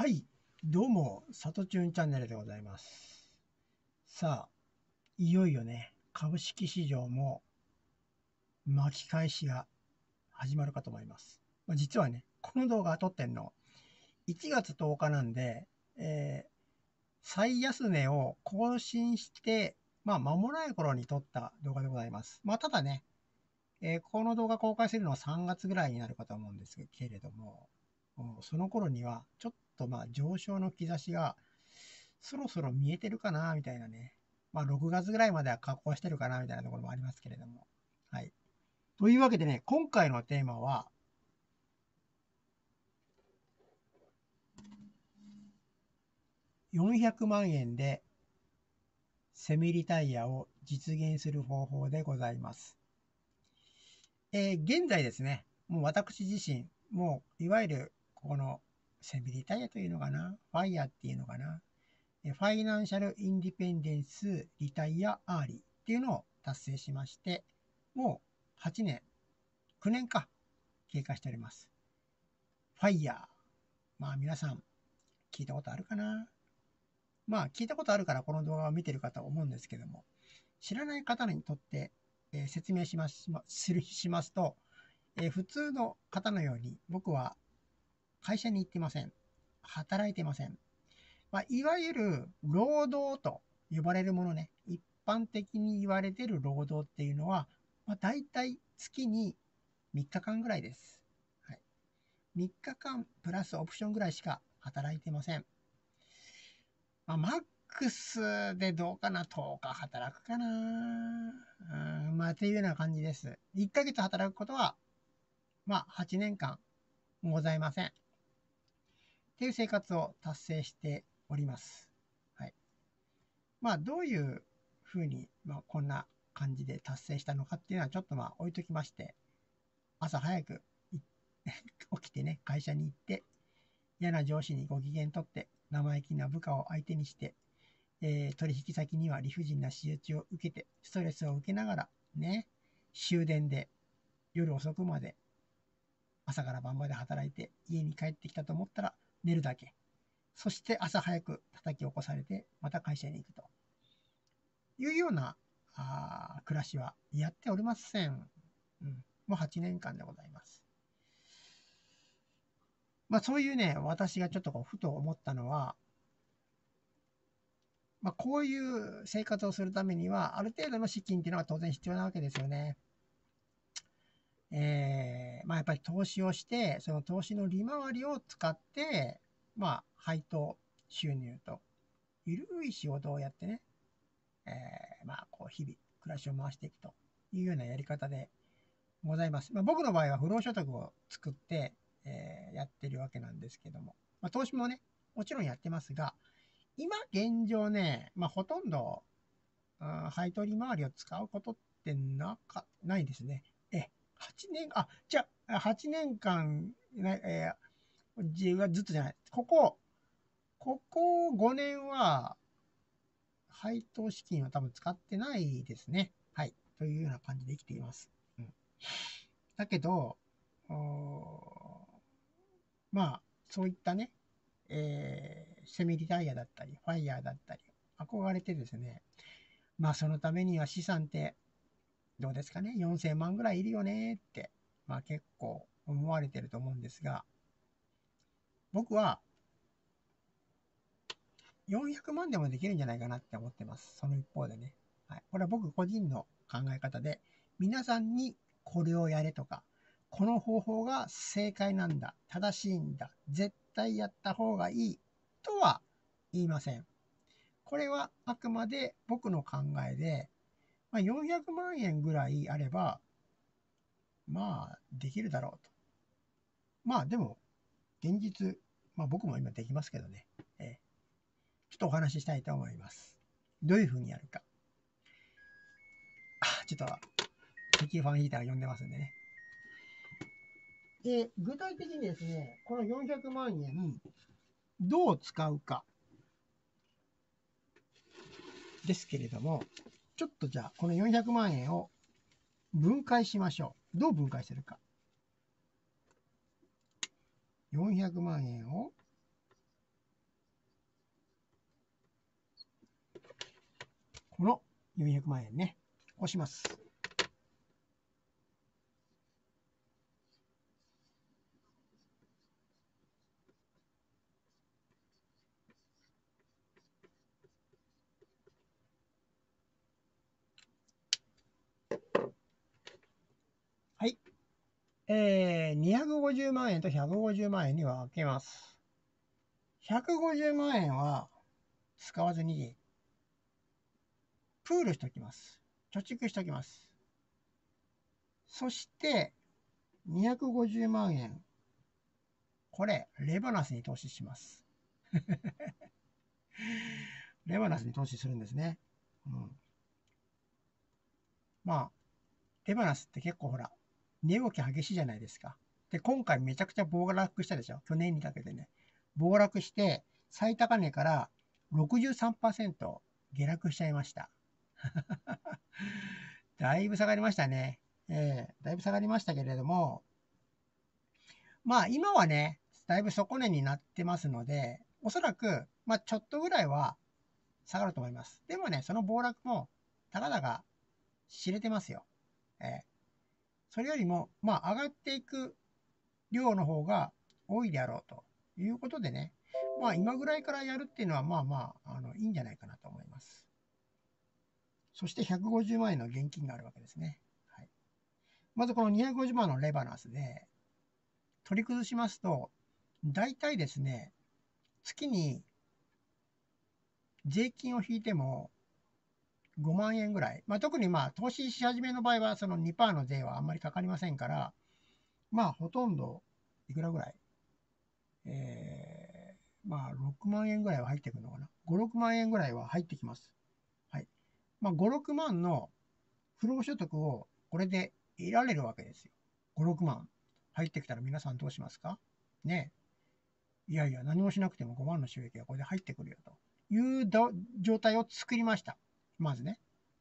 はい、どうも、さとちゅんチャンネルでございます。さあ、いよいよね、株式市場も巻き返しが始まるかと思います。実はね、この動画撮ってんの、1月10日なんで、えー最安値を更新して、間もない頃に撮った動画でございます。ただね、この動画公開するのは3月ぐらいになるかと思うんですけれども、その頃にはちょっと上昇の兆しがそろそろ見えてるかなみたいなね。6月ぐらいまでは確保してるかなみたいなところもありますけれども。はい。というわけでね、今回のテーマは、400万円でセミリタイヤを実現する方法でございます。現在ですね、もう私自身、もういわゆるこのセミリタイヤというのかな、ファイヤーっていうのかな、ファイナンシャルインディペンデンスリタイアアーリーっていうのを達成しまして、もう8年、9年か経過しております。ファイヤー。皆さん聞いたことあるかな。聞いたことあるからこの動画を見てる方は思うんですけども、知らない方にとって、説明しますと、普通の方のように僕は会社に行ってません。働いてません。いわゆる労働と呼ばれるものね、一般的に言われている労働っていうのは、大体月に3日間ぐらいです。はい、3日間プラスオプションぐらいしか働いてません。マックスでどうかな、10日働くかな。っていうような感じです。1ヶ月働くことは、8年間ございません。っていう生活を達成しております。はい。どういうふうに、こんな感じで達成したのかっていうのはちょっと置いときまして、朝早く起きてね、会社に行って、嫌な上司にご機嫌取って、生意気な部下を相手にして、取引先には理不尽な仕打ちを受けて、ストレスを受けながら、ね、終電で夜遅くまで、朝から晩まで働いて、家に帰ってきたと思ったら寝るだけ。そして朝早く叩き起こされて、また会社に行くというような暮らしはやっておりません。もう8年間でございます。そういうね、私がちょっとふと思ったのは、こういう生活をするためには、ある程度の資金っていうのは当然必要なわけですよね。やっぱり投資をして、その投資の利回りを使って、配当収入と、ゆるい仕事をやってね、こう日々暮らしを回していくというようなやり方でございます。僕の場合は不労所得を作って、やってるわけなんですけども、投資もね、もちろんやってますが、今現状ね、ほとんど、配当利回りを使うことってないですね。8年、じゃあ、8年間、ずっとじゃない。ここ5年は、配当資金は多分使ってないですね。はい。というような感じで生きています。だけど、そういったね、セミリタイヤだったり、ファイヤーだったり、憧れてですね、そのためには資産ってどうですかね、4000万ぐらいいるよねって、結構思われてると思うんですが、僕は400万でもできるんじゃないかなって思ってます。その一方でね。はい。これは僕個人の考え方で、皆さんにこれをやれとか、この方法が正解なんだ、正しいんだ、絶対やった方がいいとは言いません。これはあくまで僕の考えで、400万円ぐらいあれば、できるだろうと。でも、現実、僕も今できますけどね。ちょっとお話ししたいと思います。どういうふうにやるか。ちょっと、石油ファンヒーターが呼んでますんでね。で、具体的にですね、この400万円、どう使うか。ですけれども、ちょっとじゃあ、この400万円を分解しましょう。どう分解するか。400万円をこの400万円ね、押します。はい。250万円と150万円に分けます。150万円は使わずに、プールしておきます。貯蓄しておきます。そして、250万円。これ、レバナスに投資します。レバナスに投資するんですね。うん。まあ、レバナスって結構ほら、値動き激しいじゃないですか。で、今回めちゃくちゃ暴落したでしょ。去年にかけてね。暴落して、最高値から63%下落しちゃいました。だいぶ下がりましたね。だいぶ下がりましたけれども、まあ今はね、だいぶ底値になってますので、おそらく、まあちょっとぐらいは下がると思います。でもね、その暴落も、たかだか知れてますよ。それよりも、まあ上がっていく量の方が多いであろうということでね、まあ今ぐらいからやるっていうのは、まあまあ、いいんじゃないかなと思います。そして150万円の現金があるわけですね。はい、まずこの250万のレバナスで、取り崩しますと、大体ですね、月に税金を引いても5万円ぐらい。まあ、特にまあ投資し始めの場合はその2%の税はあんまりかかりませんから、まあほとんどいくらぐらい、まあ6万円ぐらいは入ってくるのかな。5、6万円ぐらいは入ってきます。はい。まあ5、6万の不労所得をこれで得られるわけですよ。5、6万入ってきたら皆さんどうしますかね。いやいや、何もしなくても5万の収益がこれで入ってくるよという状態を作りました。まずね。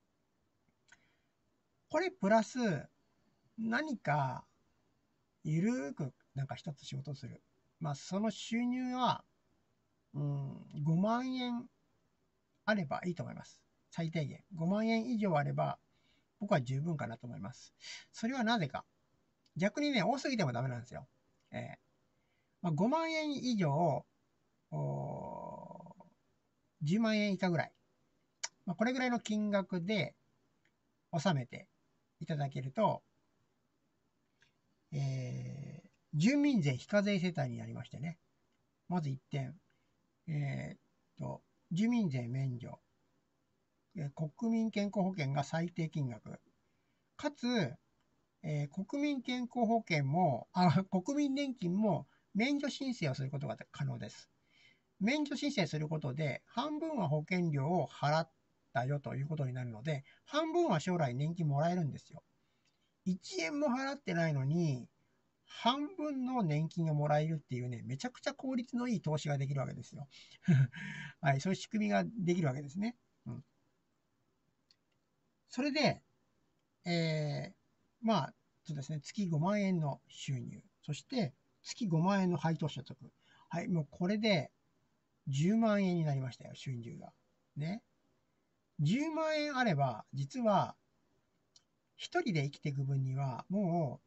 これプラス何かゆるーくなんか一つ仕事をする。まあその収入は、5万円あればいいと思います。最低限。5万円以上あれば僕は十分かなと思います。それはなぜか。逆にね、多すぎてもダメなんですよ。まあ、5万円以上、10万円以下ぐらい。まあ、これぐらいの金額で納めていただけると、住民税非課税世帯になりましてね。まず1点。えーっ住民税免除。国民健康保険が最低金額。かつ、国民健康保険も、国民年金も免除申請をすることが可能です。免除申請することで、半分は保険料を払ったよということになるので、半分は将来年金もらえるんですよ。1円も払ってないのに、半分の年金がもらえるっていうね、めちゃくちゃ効率のいい投資ができるわけですよ。はい、そういう仕組みができるわけですね。うん、それで、まあ、そうですね、月5万円の収入、そして月5万円の配当所得。はい、もうこれで10万円になりましたよ、収入が。ね。10万円あれば、実は、一人で生きていく分には、も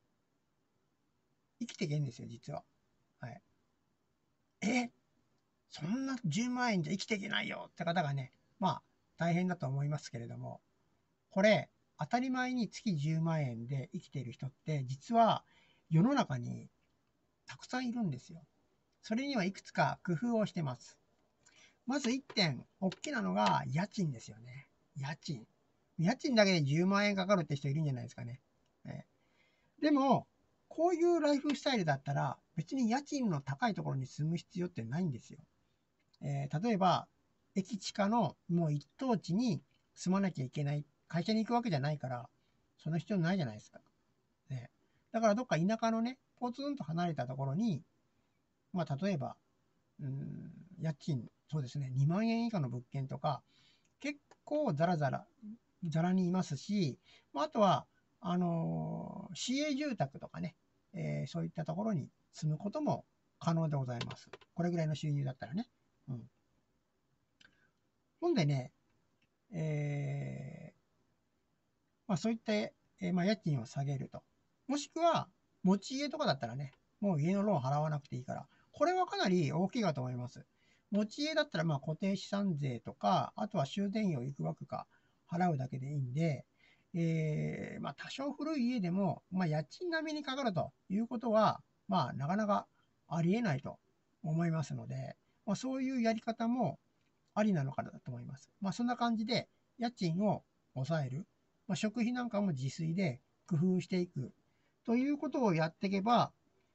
う、生きていけんですよ、実は。はい。え、そんな10万円じゃ生きていけないよって方がね、まあ、大変だと思いますけれども、これ、当たり前に月10万円で生きている人って、実は世の中にたくさんいるんですよ。それにはいくつか工夫をしてます。まず1点、大きなのが家賃ですよね。家賃。家賃だけで10万円かかるって人いるんじゃないですかね。でも、こういうライフスタイルだったら、別に家賃の高いところに住む必要ってないんですよ。例えば、駅地下のもう一等地に住まなきゃいけない。会社に行くわけじゃないから、その必要ないじゃないですか。だからどっか田舎のね、ポツンと離れたところに、まあ例えば、家賃、そうですね、2万円以下の物件とか、結構ザラにいますし、まあとは、市営住宅とかね、そういったところに住むことも可能でございます。これぐらいの収入だったらね。うん。ほんでね、 そういった、家賃を下げると。もしくは、持ち家とかだったらね、もう家のローン払わなくていいから、これはかなり大きいかと思います。持ち家だったら、固定資産税とか、あとは修繕費をいくばくか払うだけでいいんで、多少古い家でも、家賃並みにかかるということは、なかなかありえないと思いますので、そういうやり方もありなのかなと思います。そんな感じで、家賃を抑える。食費なんかも自炊で工夫していく。ということをやっていけば、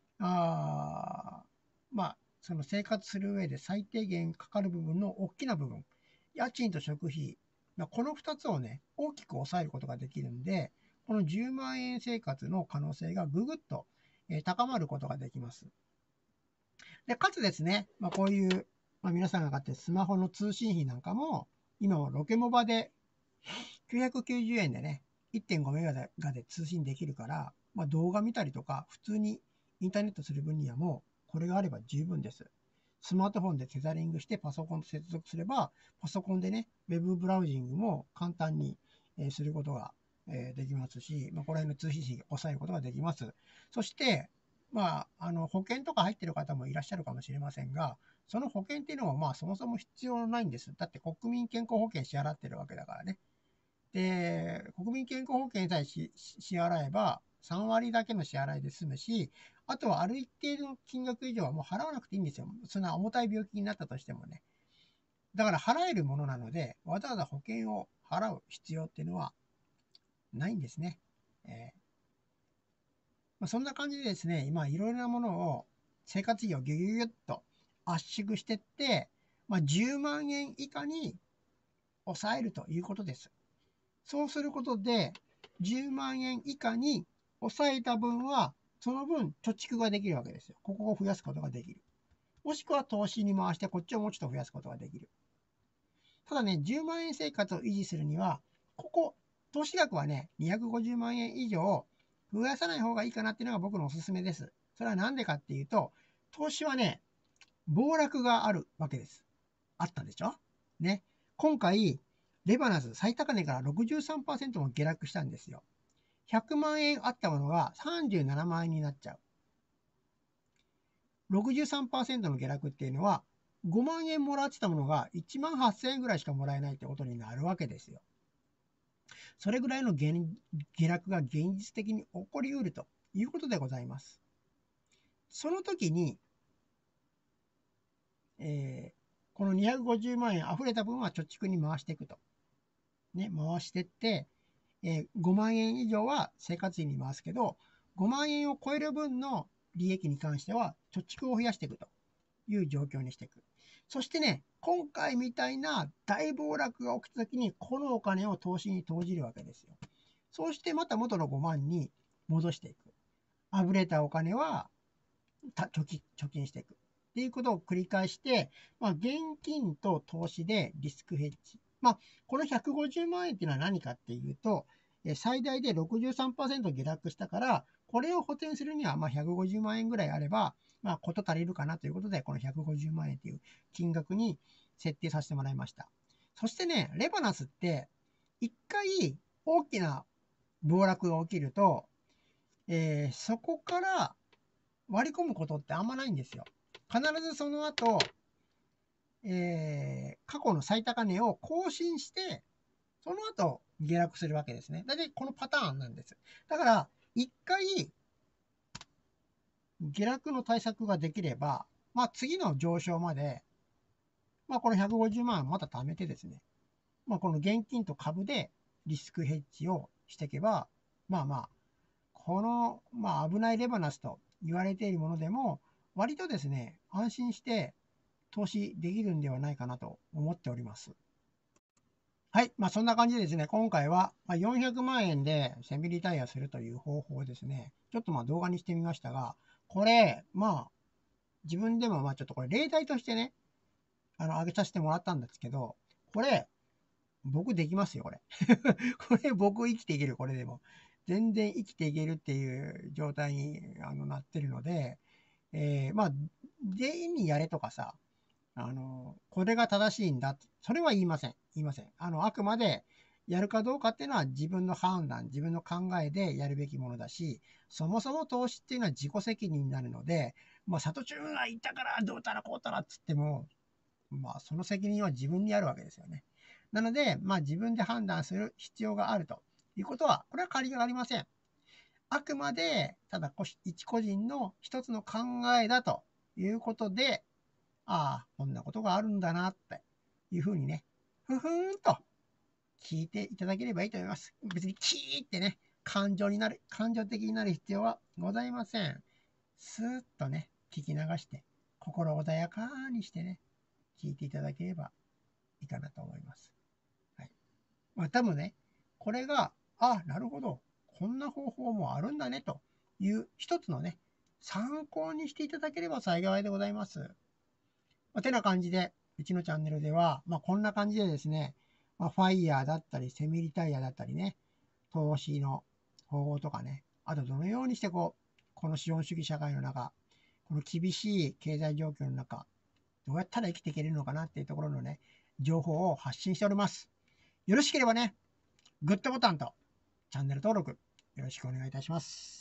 その生活する上で最低限かかる部分の大きな部分、家賃と食費、この2つをね、大きく抑えることができるんで、この10万円生活の可能性がぐぐっと高まることができます。で、かつですね、こういう、皆さんが買ってるスマホの通信費なんかも、今はロケモバで990円でね、1.5メガで通信できるから、動画見たりとか、普通にインターネットする分にはもう、これがあれば十分です。スマートフォンでテザリングしてパソコンと接続すれば、パソコンでね、ウェブブラウジングも簡単にすることができますし、これの通信費を抑えることができます。そして、保険とか入ってる方もいらっしゃるかもしれませんが、その保険っていうのもそもそも必要ないんです。だって国民健康保険支払ってるわけだからね。で、国民健康保険さえ支払えば、3割だけの支払いで済むし、あとはある一定の金額以上はもう払わなくていいんですよ。そんな重たい病気になったとしてもね。だから払えるものなので、わざわざ保険を払う必要っていうのはないんですね。そんな感じでですね、今いろいろなものを生活費をギュギュギュッと圧縮していって、10万円以下に抑えるということです。そうすることで、10万円以下に抑えた分は、その分貯蓄ができるわけですよ。ここを増やすことができる。もしくは投資に回して、こっちをもうちょっと増やすことができる。ただね、10万円生活を維持するには、投資額はね、250万円以上増やさない方がいいかなっていうのが僕のおすすめです。それはなんでかっていうと、投資はね、暴落があるわけです。あったでしょね。今回、レバナス最高値から63%も下落したんですよ。100万円あったものが37万円になっちゃう。63%の下落っていうのは、5万円もらってたものが1万8000円ぐらいしかもらえないってことになるわけですよ。それぐらいの下落が現実的に起こりうるということでございます。その時に、この250万円溢れた分は貯蓄に回していくと。ね、回してって、5万円以上は生活費に回すけど、5万円を超える分の利益に関しては貯蓄を増やしていくという状況にしていく。そしてね、今回みたいな大暴落が起きた時に、このお金を投資に投じるわけですよ。そうしてまた元の5万に戻していく。あぶれたお金は貯金していく。っていうことを繰り返して、現金と投資でリスクヘッジ。この150万円っていうのは何かっていうと、最大で63%下落したから、これを補填するには150万円ぐらいあれば、こと足りるかなということで、この150万円という金額に設定させてもらいました。そしてね、レバナスって、一回大きな暴落が起きると、そこから割り込むことってあんまないんですよ。必ずその後、過去の最高値を更新して、その後下落するわけですね。だいたいこのパターンなんです。だから、一回下落の対策ができれば、次の上昇まで、この150万また貯めてですね、この現金と株でリスクヘッジをしていけば、この、危ないレバナスと言われているものでも、割とですね、安心して投資できるんではないかなと思っております。はい。そんな感じでですね、今回は400万円でセミリタイアするという方法をですね、ちょっと動画にしてみましたが、これ、自分でもちょっとこれ例題としてね、上げさせてもらったんですけど、これ、僕できますよ、これ。これ僕生きていける、これでも。全然生きていけるっていう状態になってるので、全員にやれとかさ、 これが正しいんだ。それは言いません。言いません。あくまで、やるかどうかっていうのは自分の判断、自分の考えでやるべきものだし、そもそも投資っていうのは自己責任になるので、まあ、里中が言ったからどうたらこうたらっつっても、まあ、その責任は自分にあるわけですよね。なので、まあ、自分で判断する必要があるということは、これは変わりがありません。あくまで、ただ、一個人の一つの考えだということで、ああ、こんなことがあるんだなっていうふうにね、ふふーんと聞いていただければいいと思います。別にキーってね、感情的になる必要はございません。スーッとね、聞き流して、心穏やかにしてね、聞いていただければいいかなと思います。はい。まあ多分ね、これが、あ、なるほど、こんな方法もあるんだね、という一つのね、参考にしていただければ幸いでございます。まあ、てな感じで、うちのチャンネルでは、まあ、こんな感じでですね、まあ、ファイヤーだったり、セミリタイヤだったりね、投資の方法とかね、あとどのようにしてこの資本主義社会の中、この厳しい経済状況の中、どうやったら生きていけるのかなっていうところのね、情報を発信しております。よろしければね、グッドボタンとチャンネル登録よろしくお願いいたします。